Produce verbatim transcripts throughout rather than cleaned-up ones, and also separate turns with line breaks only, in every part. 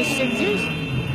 Jesteście gdzieś?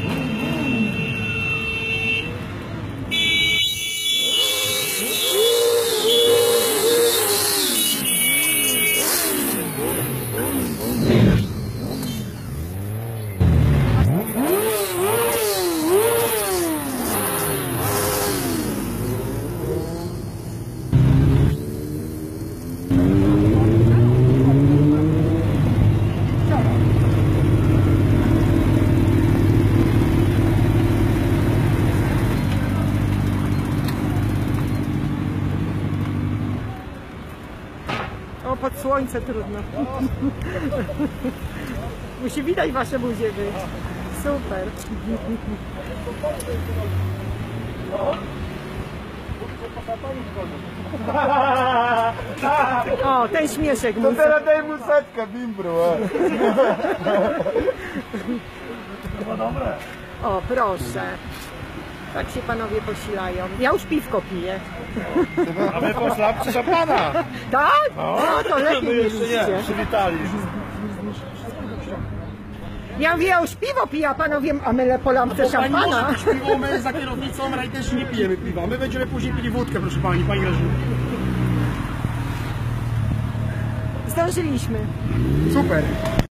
O, pod słońce trudno. Musi widać wasze buzie być. Super. O, ten śmieszek
To
mój.
teraz daj mu setkę, bimbru. Chyba dobre.
O, proszę. Tak się panowie posilają. Ja już piwko piję.
A my po szlapce szampana.
Tak?
No,
No to lepiej
my jeszcze
mieliście.
nie, przywitali.
Ja mówię, ja już piwo piję, a panowie, a my po lampce szampana.
Pani może piwo, my za kierownicą rajderzy nie pijemy piwa. My będziemy później pili wódkę, proszę pani, pani Grażyna.
Zdążyliśmy.
Super.